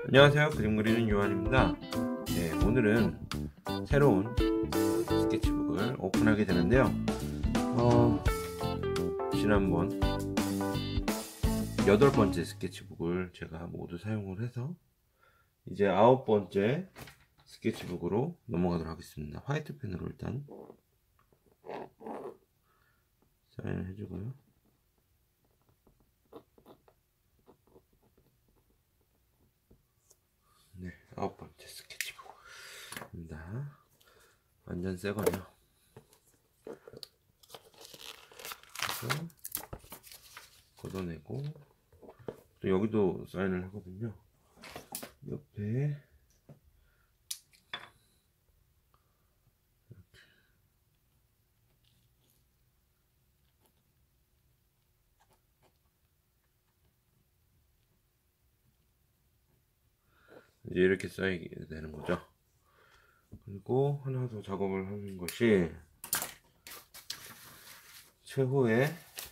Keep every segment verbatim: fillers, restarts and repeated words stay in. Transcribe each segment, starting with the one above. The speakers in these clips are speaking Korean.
안녕하세요. 그림 그리는 요한입니다. 네, 오늘은 새로운 스케치북을 오픈하게 되는데요. 어, 지난번 여덟 번째 스케치북을 제가 모두 사용을 해서 이제 아홉 번째 스케치북으로 넘어가도록 하겠습니다. 화이트 펜으로 일단 사인을 해주고요. 네, 아홉 번째 스케치북입니다. 완전 새 거네요. 그래서 걷어내고 또 여기도 사인을 하거든요. 옆에 이제 이렇게 쌓이게 되는 거죠. 그리고 하나 더 작업을 하는 것이 최후에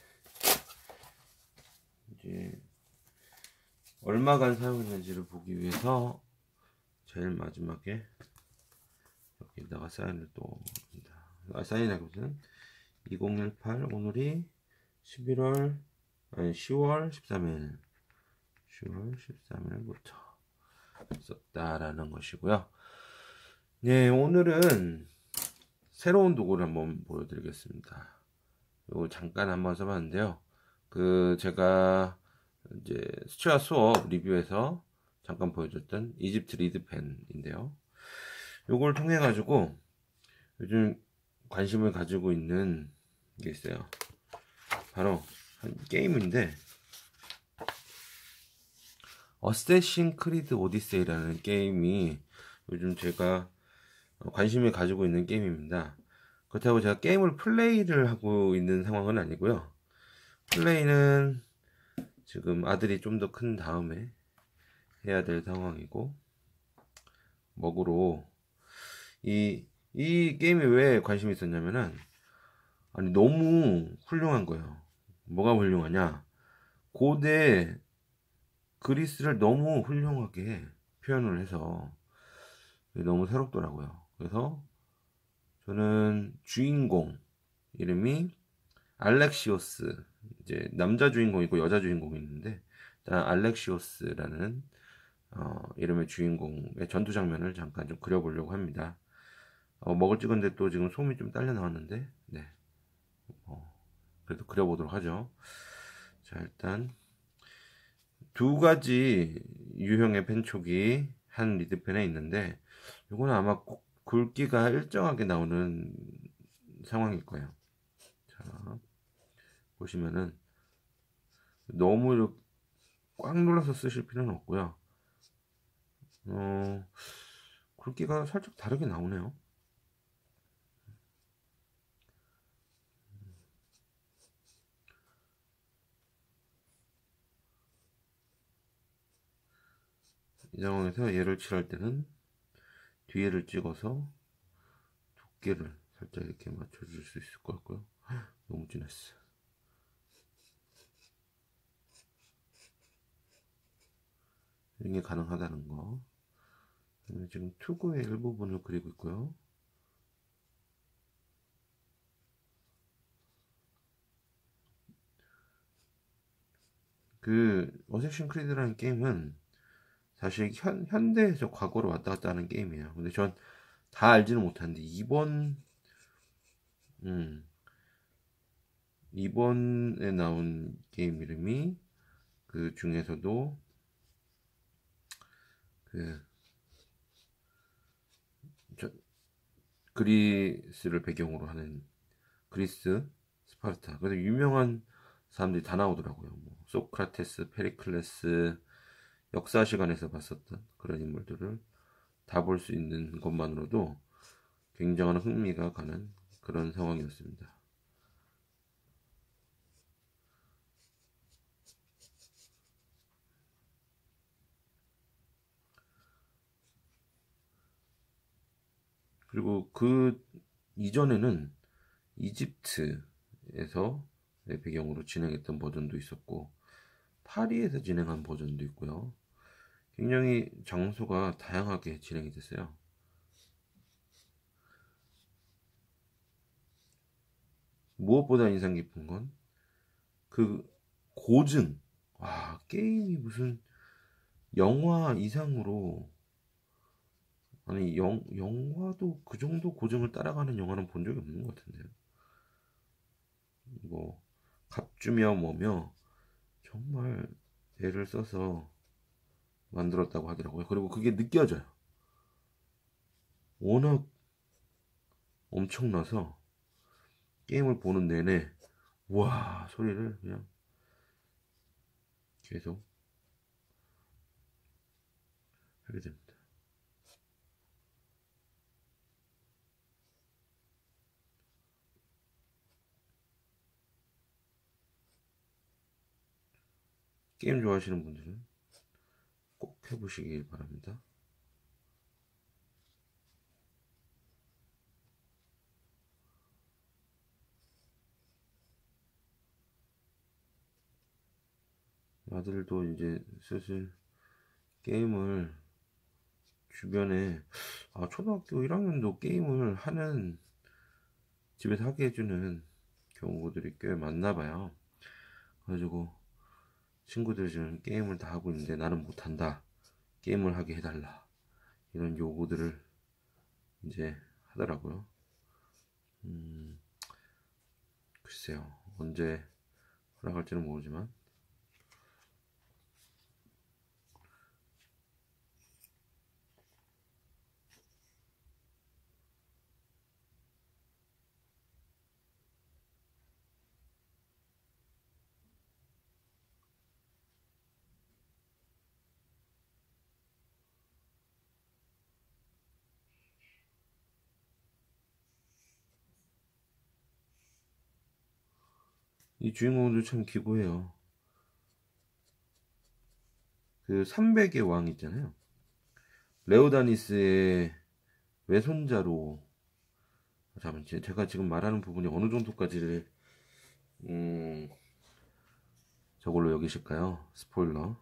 이제 얼마간 사용했는지를 보기 위해서 제일 마지막에 여기다가 사인을 또 합니다. 아, 사인하기보다는 이천십팔 오늘이 십일월 아니 시월 십삼일 시월 십삼일부터 썼다라는 것이고요. 네, 오늘은 새로운 도구를 한번 보여드리겠습니다. 이거 잠깐 한번 써봤는데요. 그 제가 이제 수채화 수업 리뷰에서 잠깐 보여줬던 이집트 리드펜인데요. 요걸 통해 가지고 요즘 관심을 가지고 있는 게 있어요. 바로 한 게임인데 어쌔신 크리드 오디세이라는 게임이 요즘 제가 관심을 가지고 있는 게임입니다. 그렇다고 제가 게임을 플레이를 하고 있는 상황은 아니고요. 플레이는 지금 아들이 좀 더 큰 다음에 해야 될 상황이고, 먹으로 이, 이 게임에 왜 관심이 있었냐면은 아니 너무 훌륭한 거예요. 뭐가 훌륭하냐, 고대 그리스를 너무 훌륭하게 표현을 해서 너무 새롭더라고요. 그래서 저는 주인공 이름이 알렉시오스, 이제 남자 주인공 있고 여자 주인공이 있는데 일단 알렉시오스라는 어, 이름의 주인공의 전투 장면을 잠깐 좀 그려보려고 합니다. 어, 먹을 찍은데 또 지금 솜이 좀 딸려 나왔는데, 네, 어, 그래도 그려보도록 하죠. 자, 일단 두 가지 유형의 펜촉이 한 리드펜에 있는데 이거는 아마 꼭 굵기가 일정하게 나오는 상황일 거예요. 자, 보시면은 너무 이렇게 꽉 눌러서 쓰실 필요는 없고요. 어, 굵기가 살짝 다르게 나오네요. 이 상황에서 얘를 칠할 때는 뒤에를 찍어서 두께를 살짝 이렇게 맞춰줄 수 있을 것 같고요. 너무 진했어. 이게 가능하다는 거. 지금 투구의 일부분을 그리고 있고요. 그 어쌔신 크리드라는 게임은 사실 현, 현대에서 과거로 왔다 갔다 하는 게임이에요. 근데 전 다 알지는 못하는데 이번 음, 이번에 나온 게임 이름이 그 중에서도 그 저, 그리스를 배경으로 하는 그리스 스파르타. 그래서 유명한 사람들이 다 나오더라고요. 뭐 소크라테스, 페리클레스, 역사 시간에서 봤었던 그런 인물들을 다 볼 수 있는 것만으로도 굉장한 흥미가 가는 그런 상황이었습니다. 그리고 그 이전에는 이집트에서 배경으로 진행했던 버전도 있었고 파리에서 진행한 버전도 있고요. 굉장히 장소가 다양하게 진행이 됐어요. 무엇보다 인상 깊은 건 그 고증. 와, 게임이 무슨 영화 이상으로, 아니 영, 영화도 그 정도 고증을 따라가는 영화는 본 적이 없는 것 같은데요. 뭐 갑주며 뭐며 정말 애를 써서 만들었다고 하더라고요. 그리고 그게 느껴져요. 워낙 엄청나서 게임을 보는 내내 와 소리를 그냥 계속 하게 됩니다. 게임 좋아하시는 분들은 꼭 해보시길 바랍니다. 아들도 이제 슬슬 게임을 주변에, 아, 초등학교 일 학년도 게임을 하는, 집에서 하게 해주는 경우들이 꽤 많나 봐요. 그래가지고 친구들 지금 게임을 다 하고 있는데 나는 못한다, 게임을 하게 해달라, 이런 요구들을 이제 하더라고요. 음, 글쎄요, 언제 허락할지는 모르지만 이 주인공도 참 기구해요. 그 삼백의 왕 있잖아요. 레오다니스의 외손자로, 잠깐만, 제- 제가 지금 말하는 부분이 어느 정도까지를 음, 저걸로 여기실까요? 스포일러.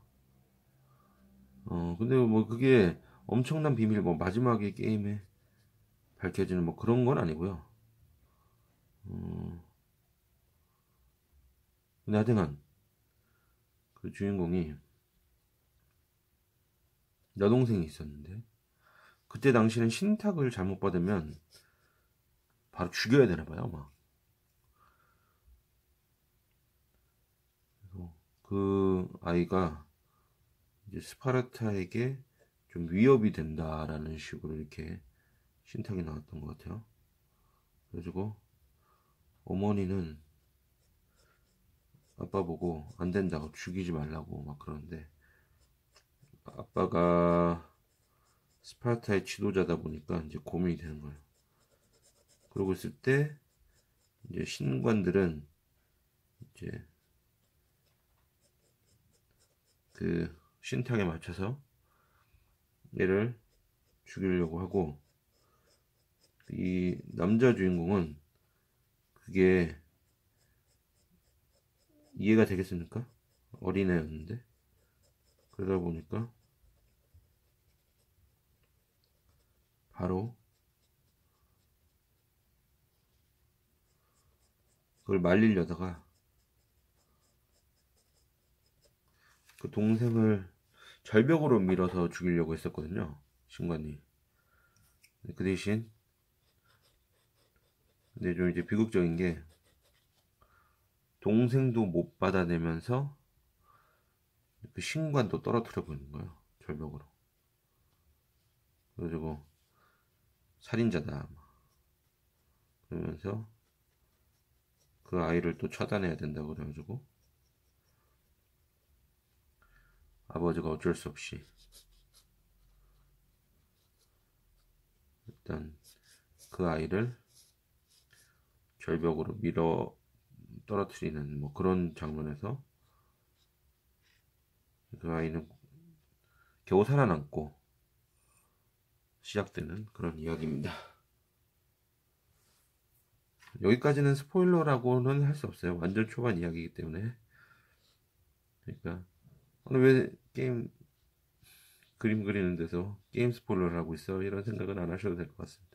어, 근데 뭐 그게 엄청난 비밀, 뭐 마지막에 게임에 밝혀지는 뭐 그런 건 아니고요. 어, 근데 하여튼간 그 주인공이 여동생이 있었는데, 그때 당시는 신탁을 잘못 받으면 바로 죽여야 되나 봐요, 막. 그래서 그 아이가 이제 스파르타에게 좀 위협이 된다라는 식으로 이렇게 신탁이 나왔던 것 같아요. 그래가지고 어머니는 아빠 보고 안 된다고, 죽이지 말라고 막 그러는데, 아빠가 스파르타의 지도자다 보니까 이제 고민이 되는 거예요. 그러고 있을 때 이제 신관들은 이제 그 신탁에 맞춰서 얘를 죽이려고 하고, 이 남자 주인공은 그게 이해가 되겠습니까? 어린애였는데. 그러다 보니까 바로 그걸 말리려다가 그 동생을 절벽으로 밀어서 죽이려고 했었거든요, 신관이. 그 대신 근데 좀 이제 비극적인 게, 동생도 못 받아내면서 그 신관도 떨어뜨려 버리는 거예요, 절벽으로. 그래가지고 살인자다 그러면서 그 아이를 또 차단해야 된다고 그래가지고 아버지가 어쩔 수 없이 일단 그 아이를 절벽으로 밀어 떨어뜨리는 뭐 그런 장면에서 그 아이는 겨우 살아남고 시작되는 그런 이야기입니다. 여기까지는 스포일러라고는 할 수 없어요. 완전 초반 이야기이기 때문에. 그러니까 오늘 왜 게임 그림 그리는 데서 게임 스포일러를 하고 있어 이런 생각은 안 하셔도 될 것 같습니다.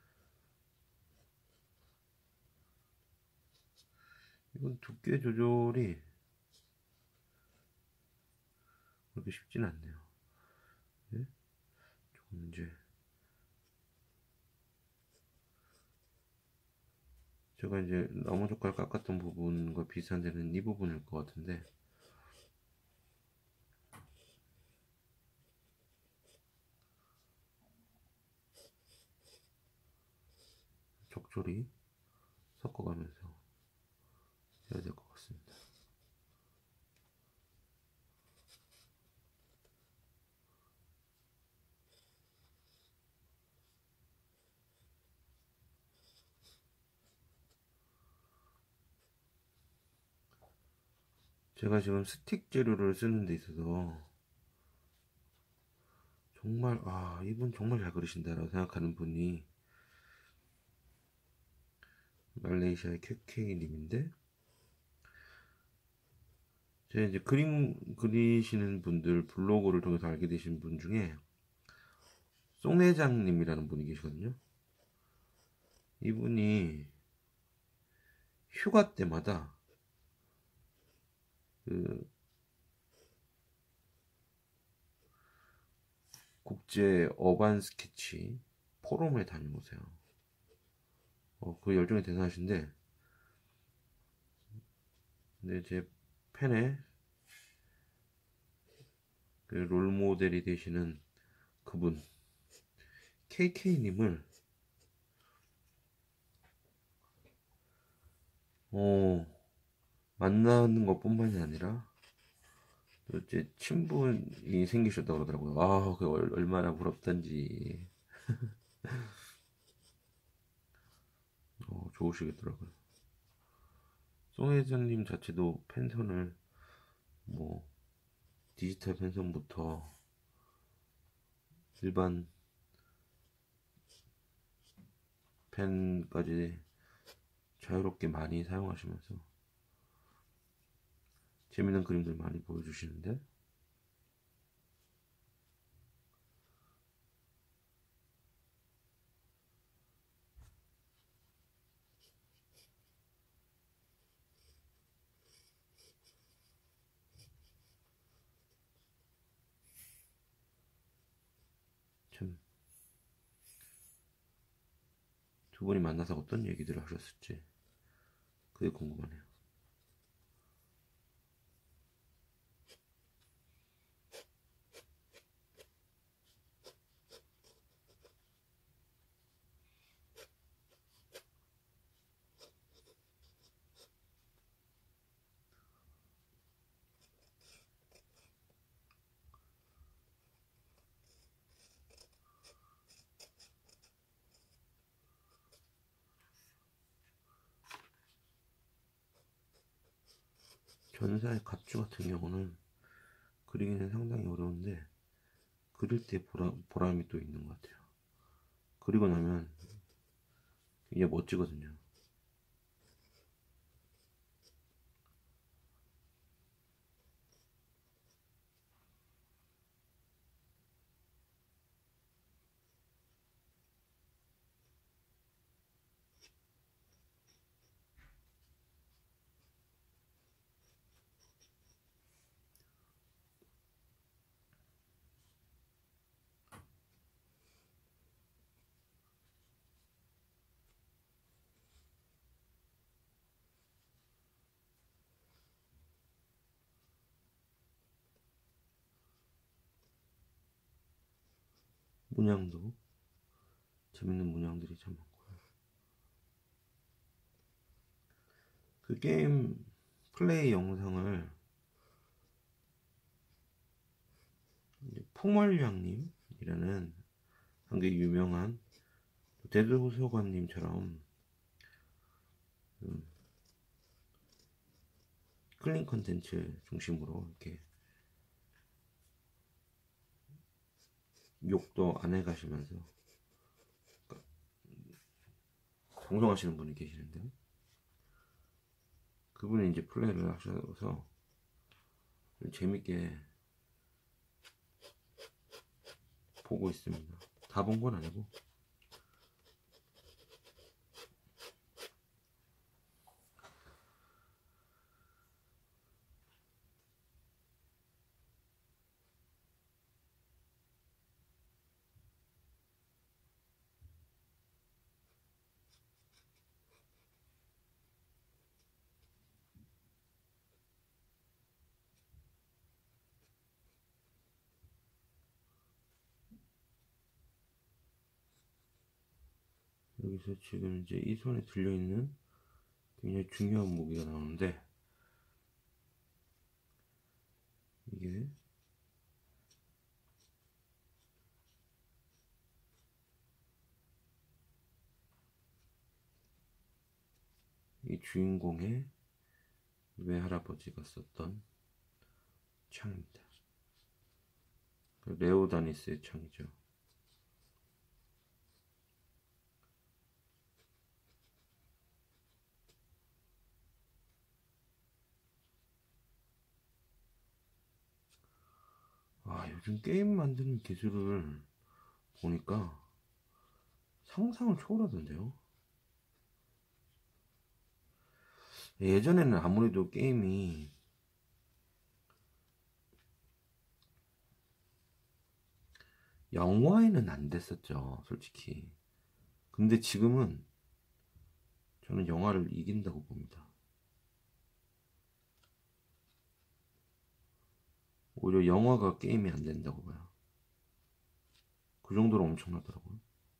이건 두께 조절이 그렇게 쉽진 않네요. 네? 좀 이제 제가 이제 나무젓가락 깎았던 부분과 비슷한 데는 이 부분일 것 같은데 적절히 섞어가면서 해야 될 것 같습니다. 제가 지금 스틱 재료를 쓰는 데 있어서 정말 아 이분 정말 잘 그리신다라고 생각하는 분이 말레이시아의 케케이님인데 제가 이제 그림 그리시는 분들 블로그를 통해서 알게 되신 분 중에 송회장님이라는 분이 계시거든요. 이분이 휴가 때마다 그 국제 어반 스케치 포럼에 다녀오세요. 어, 그 열정이 대단하신데, 근데 제 팬의 그 롤모델이 되시는 그분 케이케이님을 어, 만나는 것뿐만이 아니라 또 제 친분이 생기셨다고 그러더라고요. 아, 그 얼마나 부럽던지. 어, 좋으시겠더라고요. 송 회장님 자체도 펜션을 뭐 디지털 펜션부터 일반 펜까지 자유롭게 많이 사용하시면서 재밌는 그림들 많이 보여주시는데 참 두 분이 만나서 어떤 얘기들을 하셨을지 그게 궁금하네요. 견사의 갑주 같은 경우는 그리기는 상당히 어려운데 그릴 때 보람, 보람이 또 있는 것 같아요. 그리고 나면 이게 멋지거든요. 문양도 재밌는 문양들이 참 많고요. 그 게임 플레이 영상을 풍월량님이라는 한게 유명한 대도서관님처럼 음, 클린 컨텐츠 중심으로 이렇게 욕도 안 해가시면서 방송하시는 분이 계시는데 그분이 이제 플레이를 하셔서 좀 재밌게 보고 있습니다. 다 본 건 아니고. 여기서 지금 이제 이 손에 들려있는 굉장히 중요한 무기가 나오는데, 이게 이 주인공의 외할아버지가 썼던 창입니다. 레오다니스의 창이죠. 아, 요즘 게임 만드는 기술을 보니까 상상을 초월하던데요. 예전에는 아무래도 게임이 영화에는 안 됐었죠, 솔직히. 근데 지금은 저는 영화를 이긴다고 봅니다. 오히려 영화가 게임이 안 된다고 봐요. 그 정도로 엄청나더라고요.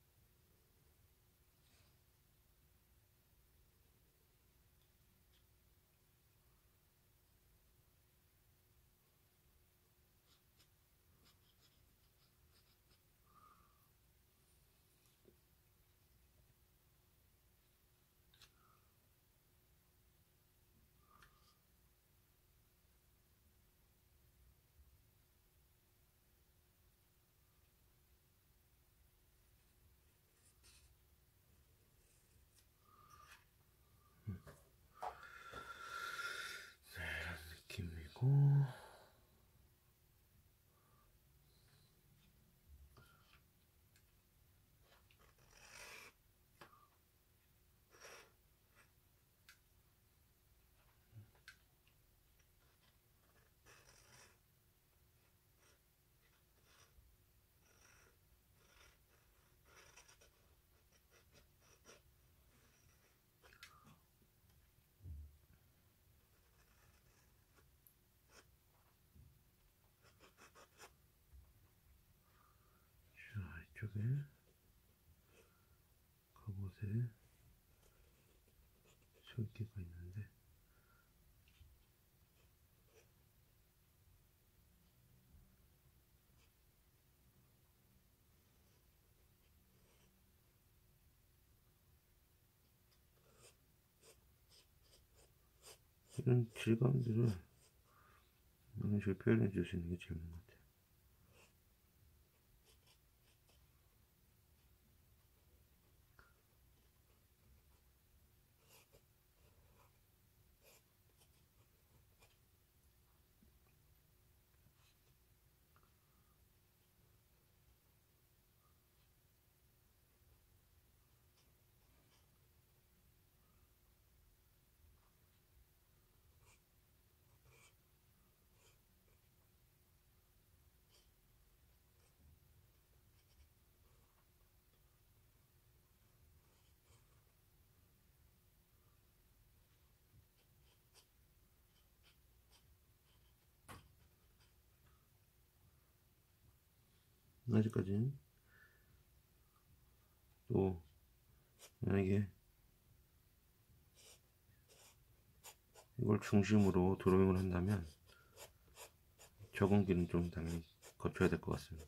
느낌이고, 자, 이쪽에 갑옷에 설계가 있는데, 이런 질감들을 이런 식으로 표현해 줄 수 있는 게 재밌는 것 같아요. 아직까지는 또 만약에 이걸 중심으로 드로잉을 한다면 적응기는 좀 당연히 거쳐야 될 것 같습니다.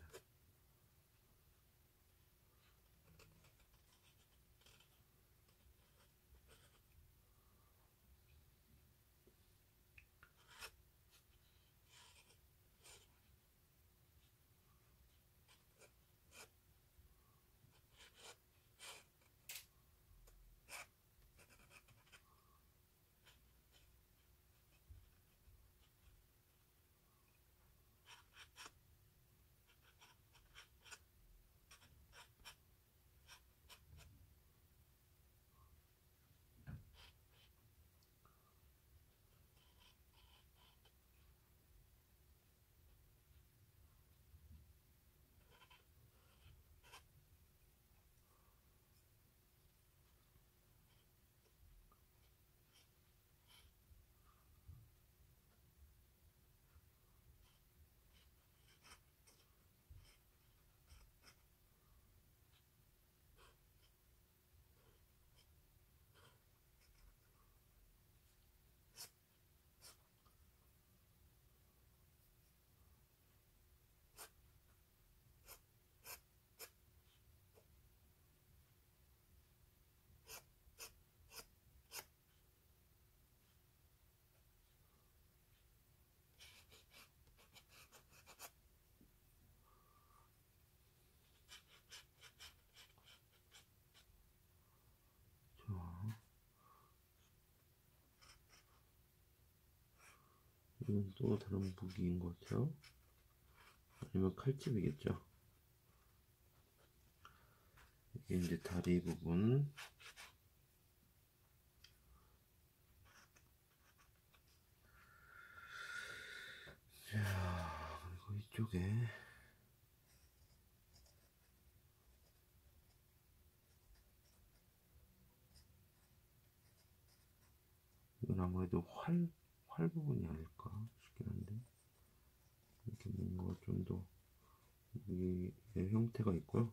이건 또 다른 무기인 것 같아요. 아니면 칼집이겠죠. 이게 이제 다리 부분. 자, 그리고 이쪽에 이건 아무래도 활, 활 부분이 아닐까 싶긴 한데, 이렇게 뭔가 좀 더 무기의 형태가 있고요.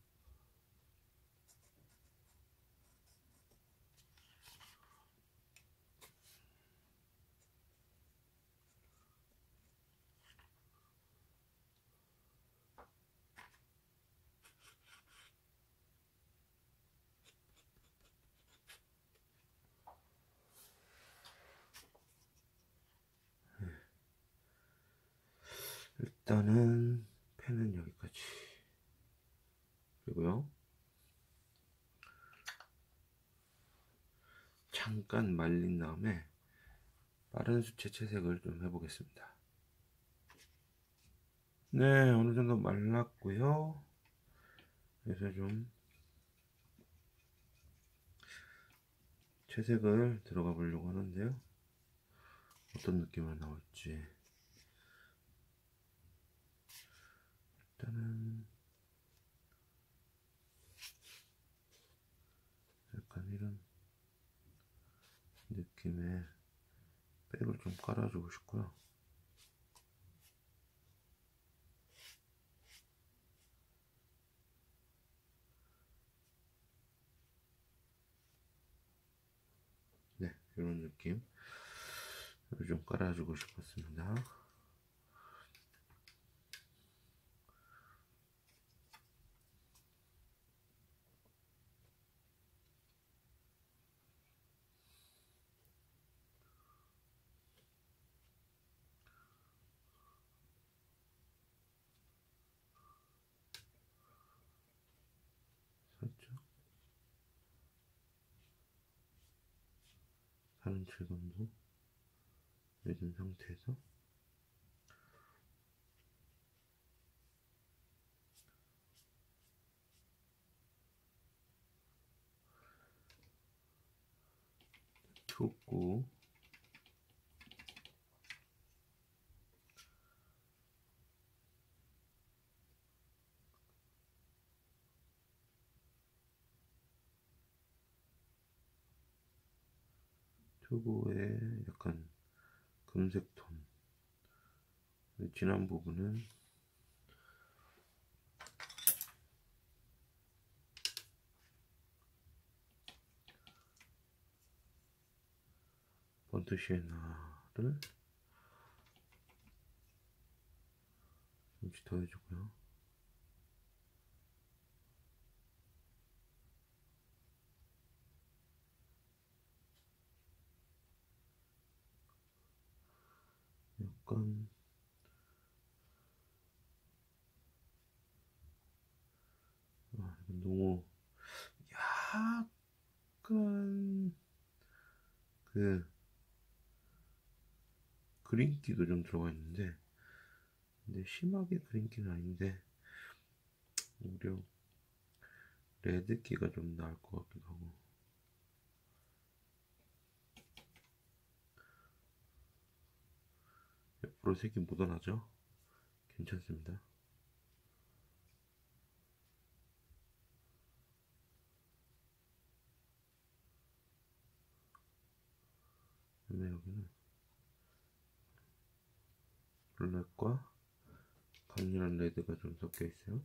일단은 펜은 여기까지. 그리고요, 잠깐 말린 다음에 빠른 수채 채색을 좀 해보겠습니다. 네, 어느 정도 말랐고요. 그래서 좀 채색을 들어가 보려고 하는데요. 어떤 느낌으로 나올지. 일단은 약간 이런 느낌의 백을 좀 깔아주고 싶고요. 네, 이런 느낌 좀 깔아주고 싶었습니다. 살짝 다른 질감도 내준 상태에서 큐고 튜브의 약간 금색 톤, 진한 부분은 번트 시에나를 잠시 더해주고요. 약간 아, 너무 약간 그 그린기도 좀 들어가 있는데, 근데 심하게 그린기는 아닌데 오히려 레드기가 좀 나을 것 같기도 하고. 옆으로 색이 묻어나죠? 괜찮습니다. 그다음에 여기는 블랙과 강렬한 레드가 좀 섞여 있어요.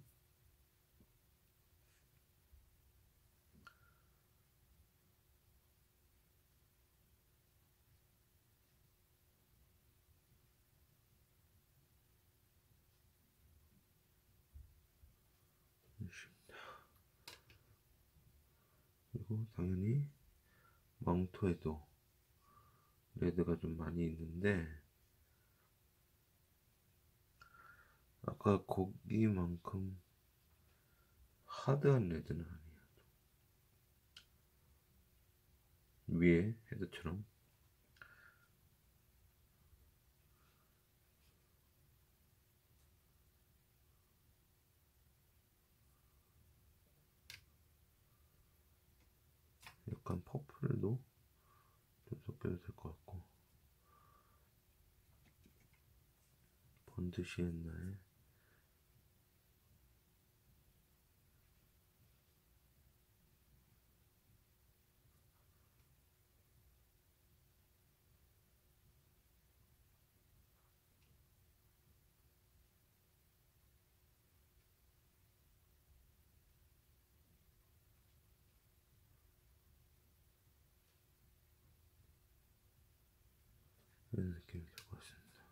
그리고 당연히 망토에도 레드가 좀 많이 있는데, 아까 거기만큼 하드한 레드는 아니에요. 위에 헤드처럼 약간 퍼플도 좀 섞여도 될 것 같고, 번드 시엔나에 이런 느낌이 될 것 같습니다.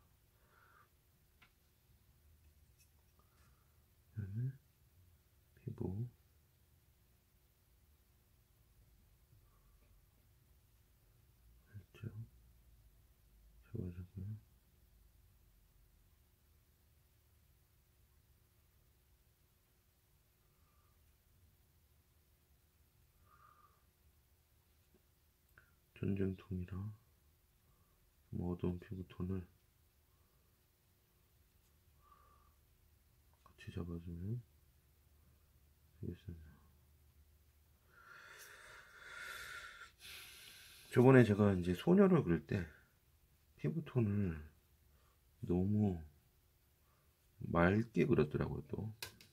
그다음에 피부 살짝 잡아주고요. 전쟁통이랑 좀 어두운 피부톤을 같이 잡아주면 되겠습니다. 저번에 제가 이제 소녀를 그릴 때 피부톤을 너무 맑게 그렸더라고요, 또.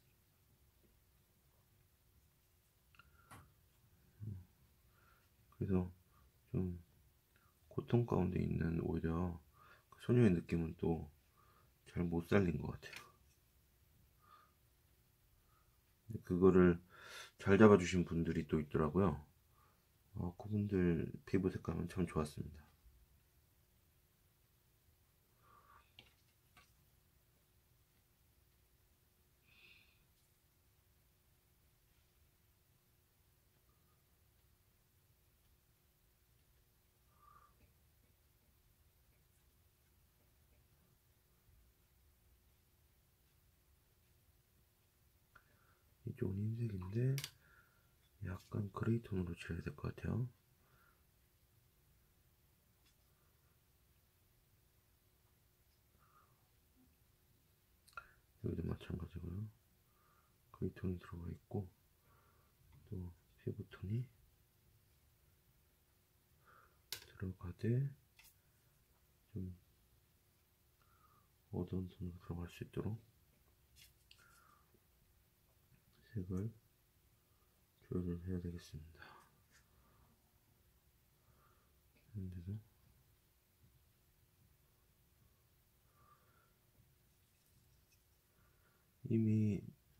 그래서 좀 고통 가운데 있는 오히려 그 소녀의 느낌은 또 잘 못 살린 것 같아요. 그거를 잘 잡아주신 분들이 또 있더라고요. 어, 그분들 피부 색감은 참 좋았습니다. 이쪽은 흰색인데 약간 그레이 톤으로 칠해야 될 것 같아요. 여기도 마찬가지고요. 그레이 톤이 들어가 있고, 또 피부톤이 들어가되 좀 어두운 톤으로 들어갈 수 있도록 색을 조율을 해야 되겠습니다. 근데도 이미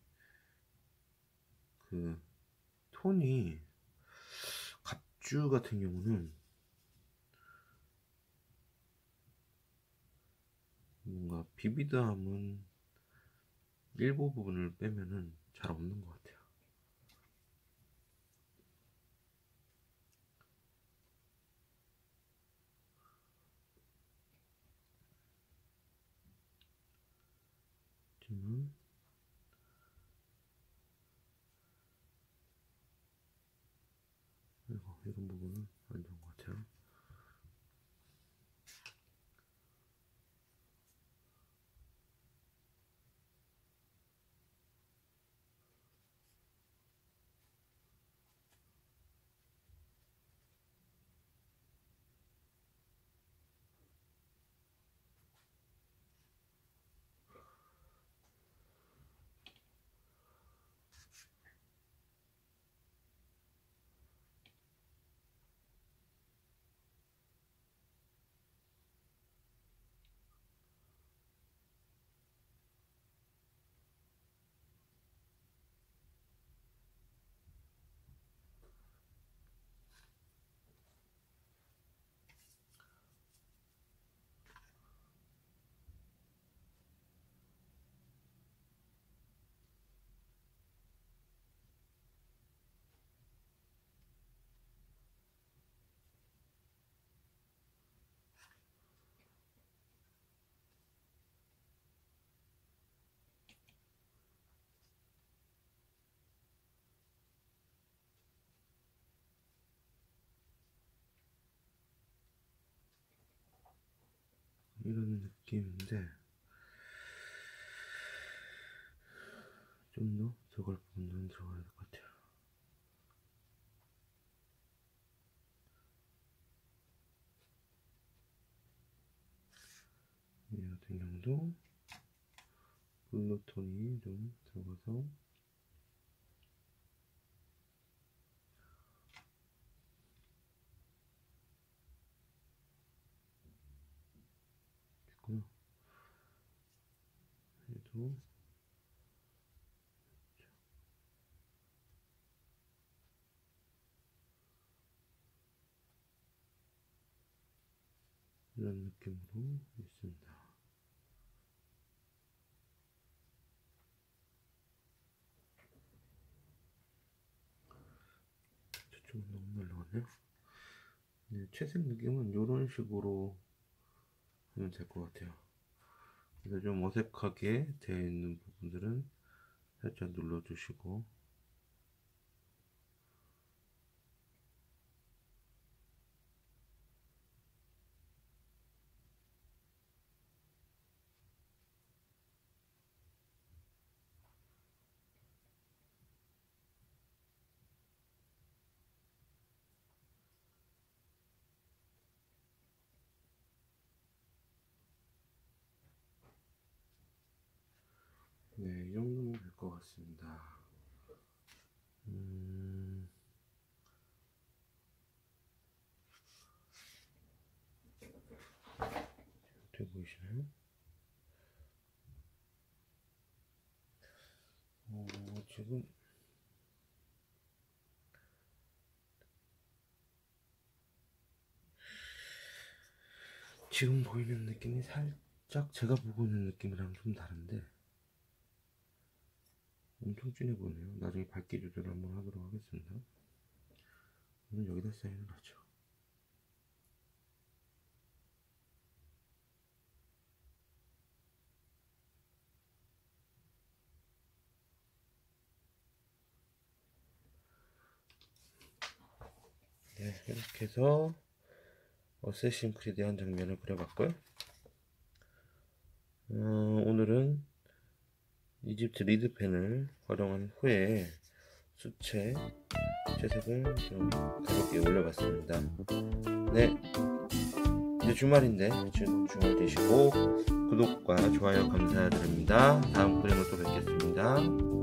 그 톤이, 갑주 같은 경우는 뭔가 비비드함은 일부 부분을 빼면은 잘 없는 것 같아요. 하지만 이거, 이런 부분은 안 좋은 것 같아요. 이런 느낌인데 좀 더 들어갈 부분은 들어가야 될 것 같아요. 같은 경우도 블루톤이 좀 들어가서 있고요. 얘도 이런 느낌으로 있습니다. 저쪽은 너무 날라가네요. 네, 채색 느낌은 이런 식으로 하면 될 것 같아요. 그래서 좀 어색하게 되어 있는 부분들은 살짝 눌러주시고, 네, 이 정도면 될 것 같습니다. 음, 어떻게 보이시나요? 어, 지금 지금 보이는 느낌이 살짝 제가 보고 있는 느낌이랑 좀 다른데 엄청 진해 보이네요. 나중에 밝기 조절 한번 하도록 하겠습니다. 오늘 여기다 사인을 하죠. 네, 이렇게 해서 어쌔신 크리드의 한 장면을 그려봤고요. 어, 오늘은 이집트 리드펜을 활용한 후에 수채 채색을 좀 가볍게 올려봤습니다. 네, 이제 주말인데 즐거운 주말 되시고 구독과 좋아요 감사드립니다. 다음 그림으로 또 뵙겠습니다.